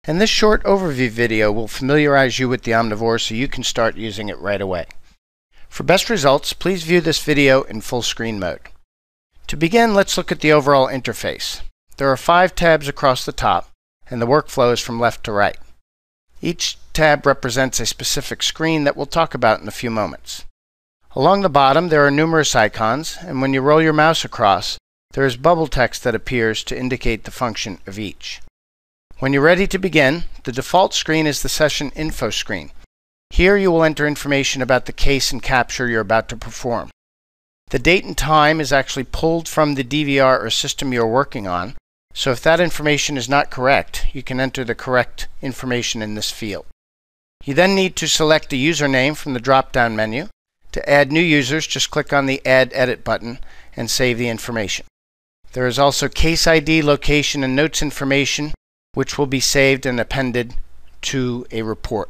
And this short overview video will familiarize you with the Omnivore so you can start using it right away. For best results, please view this video in full screen mode. To begin, let's look at the overall interface. There are 5 tabs across the top, and the workflow is from left to right. Each tab represents a specific screen that we'll talk about in a few moments. Along the bottom, there are numerous icons, and when you roll your mouse across, there is bubble text that appears to indicate the function of each. When you're ready to begin, the default screen is the session info screen. Here you will enter information about the case and capture you're about to perform. The date and time is actually pulled from the DVR or system you're working on, so if that information is not correct, you can enter the correct information in this field. You then need to select a username from the drop-down menu. To add new users, just click on the Add Edit button and save the information. There is also case ID, location, and notes information, which will be saved and appended to a report.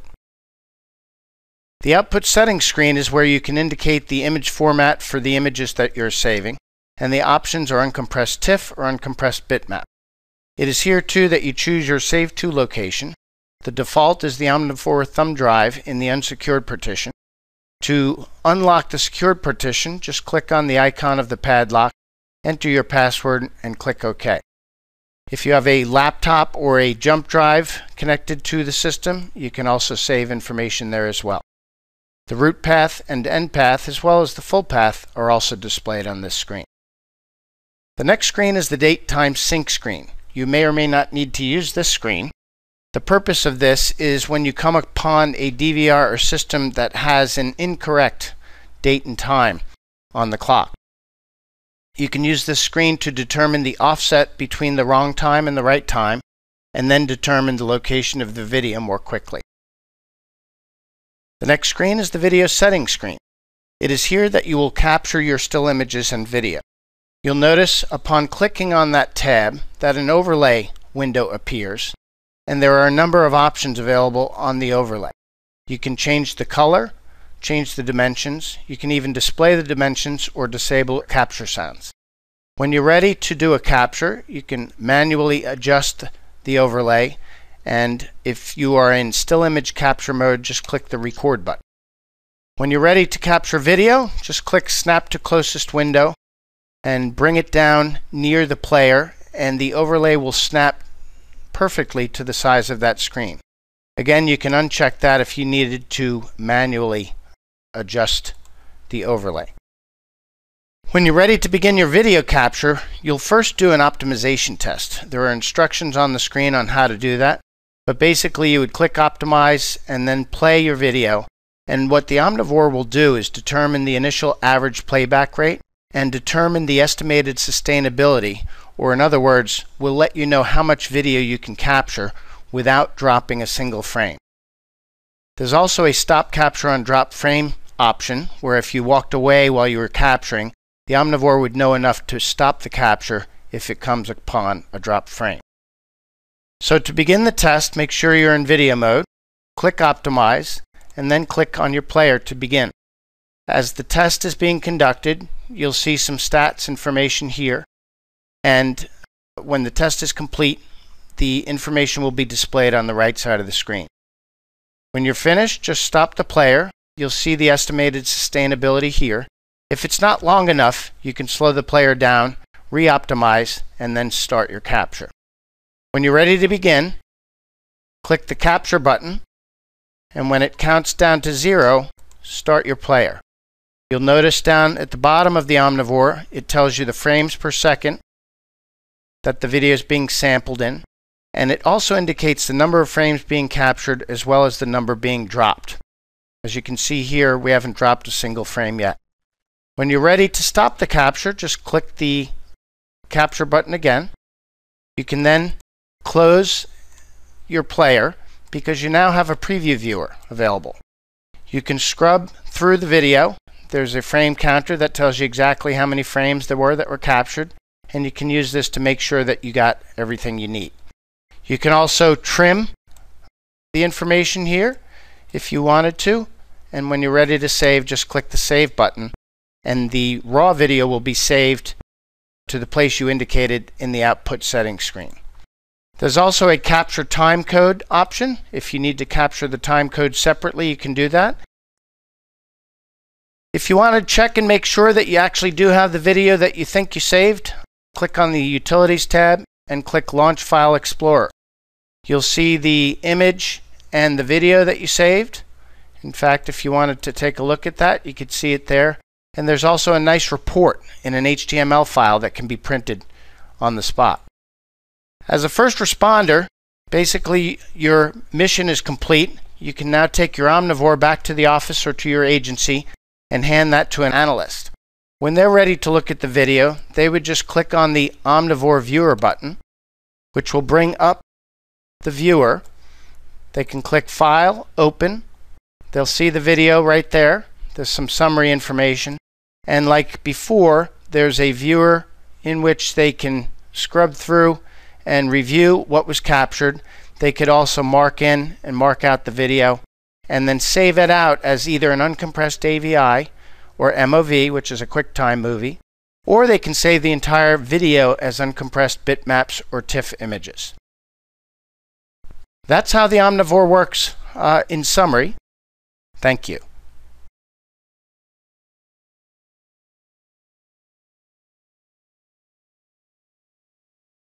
The output settings screen is where you can indicate the image format for the images that you're saving, and the options are uncompressed TIFF or uncompressed bitmap. It is here too that you choose your Save To location. The default is the Omnivore thumb drive in the unsecured partition. To unlock the secured partition, just click on the icon of the padlock, enter your password, and click OK. If you have a laptop or a jump drive connected to the system, you can also save information there as well. The root path and end path, as well as the full path, are also displayed on this screen. The next screen is the date time sync screen. You may or may not need to use this screen. The purpose of this is when you come upon a DVR or system that has an incorrect date and time on the clock. You can use this screen to determine the offset between the wrong time and the right time, and then determine the location of the video more quickly. The next screen is the video settings screen. It is here that you will capture your still images and video. You'll notice upon clicking on that tab that an overlay window appears, and there are a number of options available on the overlay. You can change the color, change the dimensions, you can even display the dimensions or disable capture sounds. When you're ready to do a capture, you can manually adjust the overlay, and if you are in still image capture mode, just click the record button. When you're ready to capture video, just click Snap to Closest Window and bring it down near the player, and the overlay will snap perfectly to the size of that screen. Again, you can uncheck that if you needed to manually adjust the overlay. When you're ready to begin your video capture, you'll first do an optimization test. There are instructions on the screen on how to do that, but basically you would click Optimize and then play your video, and what the Omnivore will do is determine the initial average playback rate and determine the estimated sustainability, or in other words, will let you know how much video you can capture without dropping a single frame. There's also a stop capture on drop frame option, where if you walked away while you were capturing, the Omnivore would know enough to stop the capture if it comes upon a drop frame. So to begin the test, make sure you're in video mode, click Optimize, and then click on your player to begin. As the test is being conducted, you'll see some stats information here, and when the test is complete, the information will be displayed on the right side of the screen. When you're finished, just stop the player. You'll see the estimated sustainability here. If it's not long enough, you can slow the player down, re-optimize, and then start your capture. When you're ready to begin, click the capture button, and when it counts down to 0, start your player. You'll notice down at the bottom of the Omnivore, it tells you the frames per second that the video is being sampled in, and it also indicates the number of frames being captured as well as the number being dropped. As you can see here, we haven't dropped a single frame yet. When you're ready to stop the capture, just click the capture button again. You can then close your player because you now have a preview viewer available. You can scrub through the video. There's a frame counter that tells you exactly how many frames there were that were captured, and you can use this to make sure that you got everything you need. You can also trim the information here if you wanted to, and when you're ready to save, just click the Save button, and the raw video will be saved to the place you indicated in the output settings screen. There's also a capture time code option. If you need to capture the time code separately, you can do that. If you want to check and make sure that you actually do have the video that you think you saved, click on the Utilities tab and click Launch File Explorer. You'll see the image and the video that you saved. In fact, if you wanted to take a look at that, you could see it there. And there's also a nice report in an HTML file that can be printed on the spot. As a first responder, basically your mission is complete. You can now take your Omnivore back to the office or to your agency and hand that to an analyst. When they're ready to look at the video, they would just click on the Omnivore Viewer button, which will bring up the viewer. They can click File, Open. They'll see the video right there. There's some summary information. And like before, there's a viewer in which they can scrub through and review what was captured. They could also mark in and mark out the video and then save it out as either an uncompressed AVI or MOV, which is a QuickTime movie, or they can save the entire video as uncompressed bitmaps or TIFF images. That's how the Omnivore works in summary. Thank you.